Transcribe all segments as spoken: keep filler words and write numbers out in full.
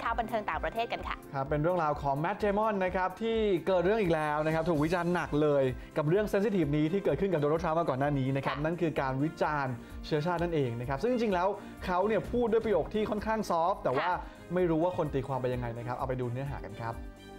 ข่าวบันเทิงต่างประเทศกันค่ะครับเป็นเรื่องราวของแมท เดมอนนะครับที่เกิดเรื่องอีกแล้วนะครับถูกวิจารณ์หนักเลยกับเรื่องเซนซิทีฟนี้ที่เกิดขึ้นกับโดนัลด์ทรัมป์มาก่อนหน้านี้นะครับนั่นคือการวิจารณ์เชื้อชาตินั่นเองนะครับซึ่งจริงๆแล้วเขาเนี่ยพูดด้วยประโยคที่ค่อนข้างซอฟต์แต่ว่าไม่รู้ว่าคนตีความไปยังไงนะครับเอาไปดูเนื้อหากันครับ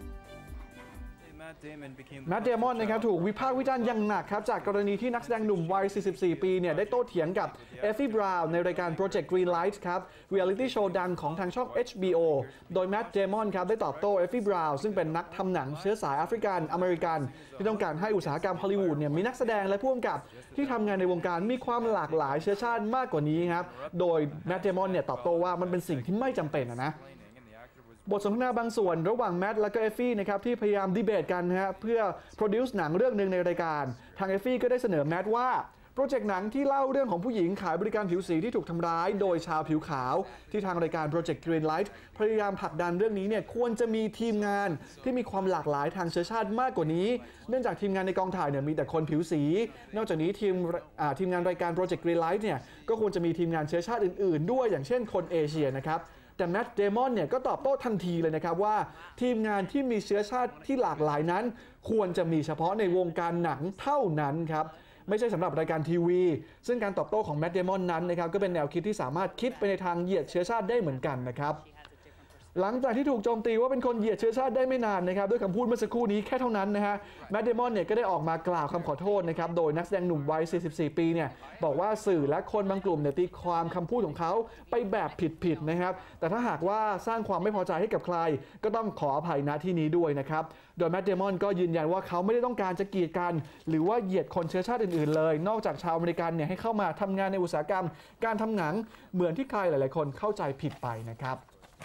แมท เดมอนนะครับถูกวิพากษ์วิจารณ์อย่างหนักครับจากกรณีที่นักแสดงหนุ่มวัย สี่สิบสี่ ปีเนี่ยได้โต้เถียงกับเอฟฟี่ บราวน์ในรายการ Project Greenlight ครับ Reality Show ดังของทางช่อง เอช บี โอ โดยแมท เดมอนครับได้ตอบโต้เอฟฟี่ บราวน์ซึ่งเป็นนักทำหนังเชื้อสายแอฟริกันอเมริกันที่ต้องการให้อุตสาหกรรมฮอลลีวูดเนี่ยมีนักแสดงและผู้กำกับที่ทำงานในวงการมีความหลากหลายเชื้อชาติมากกว่านี้ครับโดยแมท เดมอนเนี่ยตอบโต้ว่ามันเป็นสิ่งที่ไม่จำเป็นนะบทสนทนาบางส่วนระหว่างแมทและก็เอฟฟี่นะครับที่พยายามดีเบตกันนะฮะเพื่อโปรดิวซ์หนังเรื่องหนึ่งในรายการทางเอฟฟี่ก็ได้เสนอแมทว่าโปรเจกต์หนังที่เล่าเรื่องของผู้หญิงขายบริการผิวสีที่ถูกทำร้ายโดยชาวผิวขาวที่ทางรายการ Project Greenlight พยายามผลักดันเรื่องนี้เนี่ยควรจะมีทีมงานที่มีความหลากหลายทางเชื้อชาติมากกว่านี้เนื่องจากทีมงานในกองถ่ายเนี่ยมีแต่คนผิวสีนอกจากนี้ทีมทีมงานรายการ Project Greenlight เนี่ยก็ควรจะมีทีมงานเชื้อชาติอื่นๆด้วยอย่างเช่นคนเอเชียนะครับแต่แมท เดมอนเนี่ยก็ตอบโต้ทันทีเลยนะครับว่าทีมงานที่มีเชื้อชาติที่หลากหลายนั้นควรจะมีเฉพาะในวงการหนังเท่านั้นครับไม่ใช่สำหรับรายการทีวีซึ่งการตอบโต้ของแมท เดมอนนั้นนะครับก็เป็นแนวคิดที่สามารถคิดไปในทางเหยียดเชื้อชาติได้เหมือนกันนะครับหลังจากที่ถูกโจมตีว่าเป็นคนเหยียดเชื้อชาติได้ไม่นานนะครับด้วยคำพูดเมื่อสักครู่นี้แค่เท่านั้นนะฮะแมท เดมอนเนี่ยก็ได้ออกมากล่าวคำขอโทษนะครับโดยนักแสดงหนุ่มวัย สี่สิบสี่ ปีเนี่ยบอกว่าสื่อและคนบางกลุ่มเนี่ยตีความคำพูดของเขาไปแบบผิดๆนะครับแต่ถ้าหากว่าสร้างความไม่พอใจให้กับใครก็ต้องขออภัยณที่นี้ด้วยนะครับโดยแมท เดมอนก็ยืนยันว่าเขาไม่ได้ต้องการจะกีดกันหรือว่าเหยียดคนเชื้อชาติอื่นๆเลยนอกจากชาวอเมริกันเนี่ยให้เข้ามาทำงานในอุตสาหกรรมการทำหนังเหมือนที่ใครหลายๆคนเข้าใจผิดไปนะครับ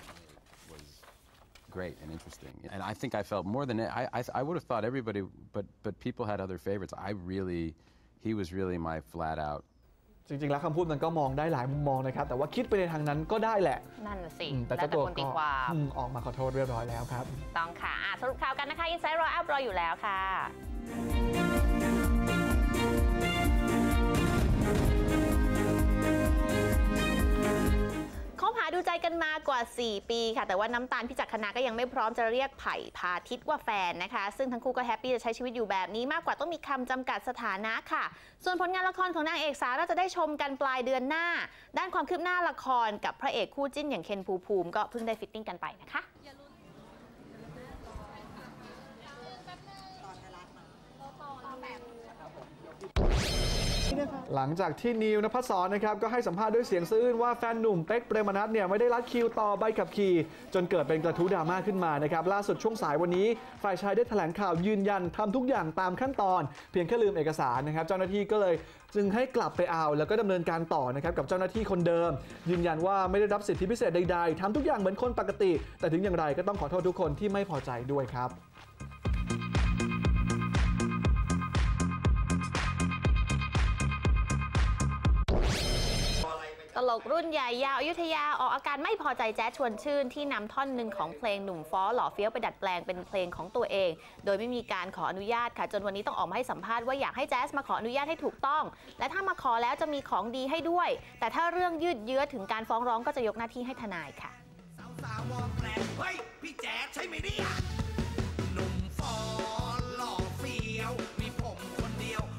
Great and interesting, and I think I felt more than I, I I would have thought everybody, but but people had other favorites. I really, he was really my flat out. จริงๆแล้วคำพูดมันก็มองได้หลายมุมมองนะครับแต่ว่าคิดไปในทางนั้นก็ได้แหละนั่นน่ะสิแต่เจ้าตัวก็ออกมาขอโทษเรียบร้อยแล้วครับต้องค่ะสรุปข่าวกันนะคะอินไซด์รออัพรออยู่แล้วค่ะคบหาดูใจกันมากว่าสี่ปีค่ะแต่ว่าน้ำตาลพิจักขณาก็ยังไม่พร้อมจะเรียกไผ่พาทิตย์ว่าแฟนนะคะซึ่งทั้งคู่ก็แฮปปี้จะใช้ชีวิตอยู่แบบนี้มากกว่าต้องมีคำจำกัดสถานะค่ะส่วนผลงานละครของนางเอกสาวเราจะได้ชมกันปลายเดือนหน้าด้านความคืบหน้าละครกับพระเอกคู่จิ้นอย่างเคนภูมิก็เพิ่งได้ฟิตติ้งกันไปนะคะหลังจากที่นิวนภัสสรนะครับก็ให้สัมภาษณ์ด้วยเสียงซื่นว่าแฟนหนุ่มเป๊กเปรมนัสเนี่ยไม่ได้รัดคิวต่อใบขับขี่จนเกิดเป็นกระทู้ดราม่าขึ้นมานะครับล่าสุดช่วงสายวันนี้ฝ่ายชายได้แถลงข่าวยืนยันทำทุกอย่างตามขั้นตอนเพียงแค่ลืมเอกสารนะครับเจ้าหน้าที่ก็เลยจึงให้กลับไปเอาแล้วก็ดำเนินการต่อนะครับกับเจ้าหน้าที่คนเดิมยืนยันว่าไม่ได้รับสิทธิพิเศษใดๆทำทุกอย่างเหมือนคนปกติแต่ถึงอย่างไรก็ต้องขอโทษทุกคนที่ไม่พอใจด้วยครับตลกรุ่นใหญ่ยาวอยุธยาออกอาการไม่พอใจแจ๊สชวนชื่นที่นำท่อนหนึ่งของเพลงหนุ่มฟ้อหล่อเฟี้ยวไปดัดแปลงเป็นเพลงของตัวเองโดยไม่มีการขออนุญาตค่ะจนวันนี้ต้องออกมาให้สัมภาษณ์ว่าอยากให้แจ๊สมาขออนุญาตให้ถูกต้องและถ้ามาขอแล้วจะมีของดีให้ด้วยแต่ถ้าเรื่องยืดเยื้อถึงการฟ้องร้องก็จะยกหน้าที่ให้ทนายค่ะเฮ้ยพี่แจ๊สใช่ไหมเนี่ยหนุ่มฟ้อหล่อเฟี้ยวมีผมคนเดียว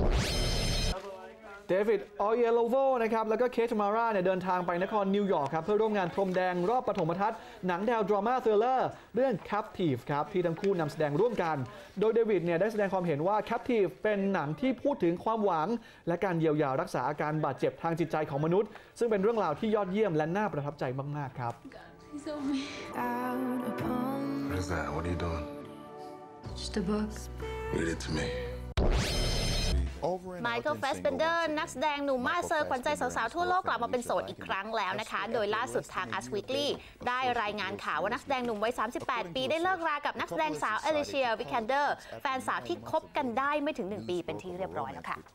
เดวิด ออเยโลโวนะครับแล้วก็เคท มาร่าเนี่ยเดินทางไปนครนิวยอร์กครับเพื่อร่วมงานพรมแดงรอบปฐมทัศน์หนังแนวดราม่าทริลเลอร์เรื่อง Captive ครับที่ทั้งคู่นำแสดงร่วมกันโดยเดวิดเนี่ยได้แสดงความเห็นว่า Captive เป็นหนังที่พูดถึงความหวังและการเยียวยารักษาอาการบาดเจ็บทางจิตใจของมนุษย์ซึ่งเป็นเรื่องราวที่ยอดเยี่ยมและน่าประทับใจมากๆครับ What is that? What are you doing? Just a book. Read it to me. ไมเคิล แฟสเบนเดอร์นักแสดงหนุ่มมาสเซอร์ขวัญใจสาวๆทั่วโลกกลับมาเป็นโสดอีกครั้งแล้วนะคะโดยล่าสุดทาง Us Weekly ได้รายงานข่าวว่านักแสดงหนุ่มวัย สามสิบแปด ปีได้เลิกรากับนักแสดงสาวเอลิเชีย วิคแคนเดอร์แฟนสาวที่คบกันได้ไม่ถึงหนึ่งปีเป็นที่เรียบร้อยแล้วค่ะ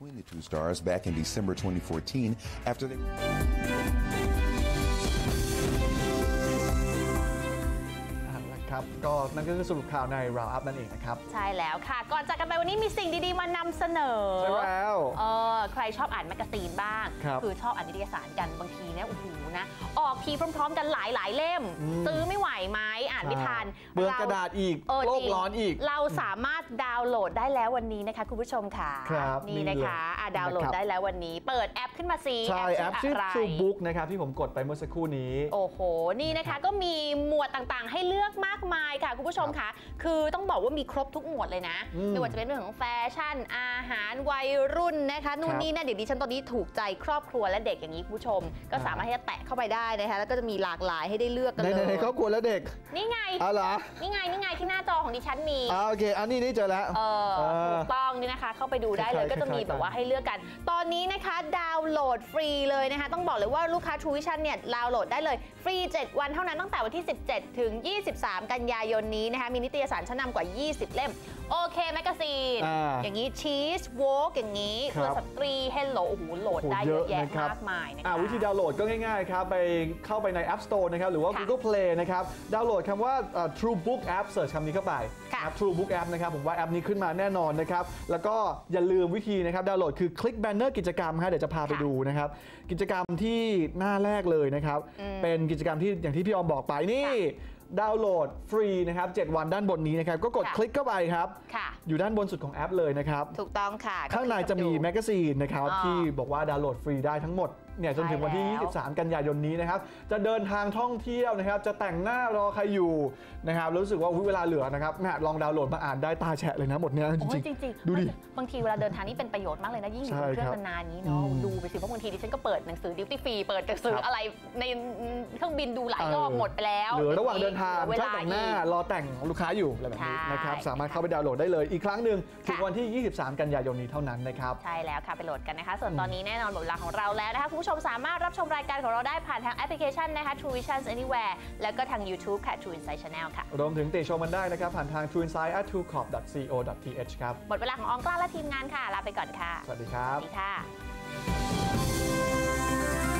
ครับก็นั่นก็คือสรุปข่าวใน Round Up นั่นเองนะครับใช่แล้วค่ะก่อนจากกันไปวันนี้มีสิ่งดีๆมานำเสนอใช่แล้วเออใครชอบอ่านแมกกาซีนบ้างคือชอบอ่านนิตยสารกันบางทีเนี่ยโอ้โหนะออกทีพร้อมๆกันหลายๆเล่มซื้อไม่ไหวไหมอ่านไม่ทันเบื่อกระดาษอีกโลกร้อนอีกเราสามารถดาวน์โหลดได้แล้ววันนี้นะคะคุณผู้ชมค่ะนี่นะคะดาวน์โหลดได้แล้ววันนี้เปิดแอปขึ้นมาซิใช่แอปชื่อ True Book นะครับที่ผมกดไปเมื่อสักครู่นี้โอ้โหนี่นะคะก็มีหมวดต่างๆให้เลือกมากมายค่ะคุณผู้ชมค่ะคือต้องบอกว่ามีครบทุกหมวดเลยนะไม่ว่าจะเป็นเรื่องของแฟชั่นอาหารวัยรุ่นนะคะนู่นนี่นั่นเดี๋ยวดิฉันตอนนี้ถูกใจครอบครัวและเด็กอย่างนี้คุณผู้ชมก็สามารถที่จะแตะเข้าไปได้นะคะแล้วก็จะมีหลากหลายให้ได้เลือกกันเลยในครอบครัวและเด็กนี่ไงอ๋อเหรอนี่ไงนี่ไงที่หน้าจอของดิฉันมีอ๋อโอเคอันนี้นี่เจอแล้วเออถูกต้องนี่นะคะเข้าไปดูได้เลยก็จะมีแบบว่าให้เลือกกันตอนนี้นะคะดาวน์โหลดฟรีเลยนะคะต้องบอกเลยว่าลูกค้า True Vision เนี่ยดาวน์โหลดได้เลยฟรีเจ็ดวันเท่านั้นตั้งแต่วันที่สิบเจ็ดถึงยี่สิบสามกันยายนนี้นะคะมีนิตยสารชั้นนำกว่ายี่สิบเล่มโอเคแมกกาซีนอย่างนี้ชีสโวกอย่างนี้เพื่อสตรีเฮลโลโอ้โหโหลดได้เยอะแยะมากมายนะคะวิธีดาวน์โหลดก็ง่ายๆครับไปเข้าไปใน App Store นะครับหรือว่า Google Play นะครับดาวน์โหลดคำว่า True Book App เสิร์ชคำนี้เข้าไป True Book App นะครับผมว่าแอปนี้ขึ้นมาแน่นอนนะครับแล้วก็อย่าลืมวิธีนะครับดาวน์โหลดคือคลิกแบนเนอร์กิจกรรมครับเดี๋ยวจะพาไปดูนะครับกิจกรรมที่หน้าแรกเลยนะครับเป็นกิจกรรมที่อย่างที่พี่ออมบอกไปนี่ดาวน์โหลดฟรีนะครับเจ็ดวันด้านบนนี้นะครับก็กดคลิกเข้าไปครับอยู่ด้านบนสุดของแอปเลยนะครับถูกต้องค่ะข้างในจะมีแมกกาซีนนะครับที่บอกว่าดาวน์โหลดฟรีได้ทั้งหมดเนี่ยจนถึงวันที่ยี่สิบสามกันยายนนี้นะครับจะเดินทางท่องเที่ยวนะครับจะแต่งหน้ารอใครอยู่นะครับรู้สึกว่าเวลาเหลือนะครับแม่ลองดาวน์โหลดมาอ่านได้ตาแฉะเลยนะหมดเนี้ยจริงจริงดูดิบางทีเวลาเดินทางนี่เป็นประโยชน์มากเลยนะยิ่งอยู่เครื่องนานๆนี้เนาะดูไปสิเพราะบางทีดิฉันก็เปิดหนังสือดิวตี้ฟรีเปิดหนังสืออะไรในเครื่องบินดูหลายรอบหมดไปแล้วหรือระหว่างเดินทางช่างแต่งหน้ารอแต่งลูกค้าอยู่อะไรแบบนี้นะครับสามารถเข้าไปดาวน์โหลดได้เลยอีกครั้งหนึ่งถึงวันที่ยี่สิบสามกันยายนนี้เท่านั้นนะครับใช่แล้วค่ะไปโหลดกันนะคะส่วนตอนนี้แน่นอนหมดเวลาของเราแล้วนะคะคุณผู้ชมสามารถรับชมรายการของเราได้ผ่านทางแอปพลิเคชันนะคะ True Vision Anywhere แล้วก็ทาง YouTube ค่ะ True Insight Channel ค่ะรวมถึงติชมมันได้นะครับผ่านทาง ทรู อินไซต์ แอท ทรูคอร์ป ดอท ซี โอ ดอท ที เอช ครับหมดเวลาของอองกล้าและทีมงานค่ะลาไปก่อนค่ะสวัสดีครับสวัสดีค่ะ